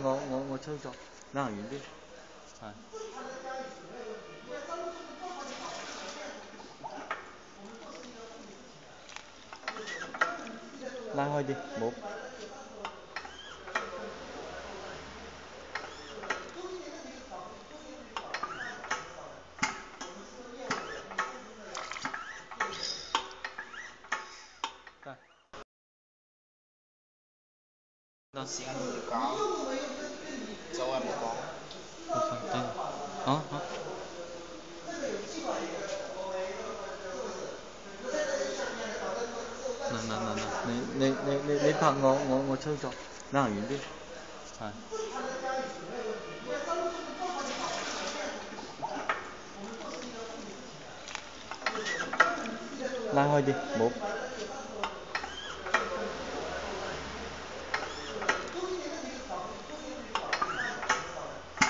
我抽咗，你行遠啲，係。拉開啲，冇。 時間唔夠，就係冇講。 嗱，你拍我抽咗，你行遠啲，係。拉開啲，冇。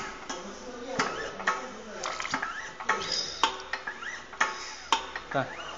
得。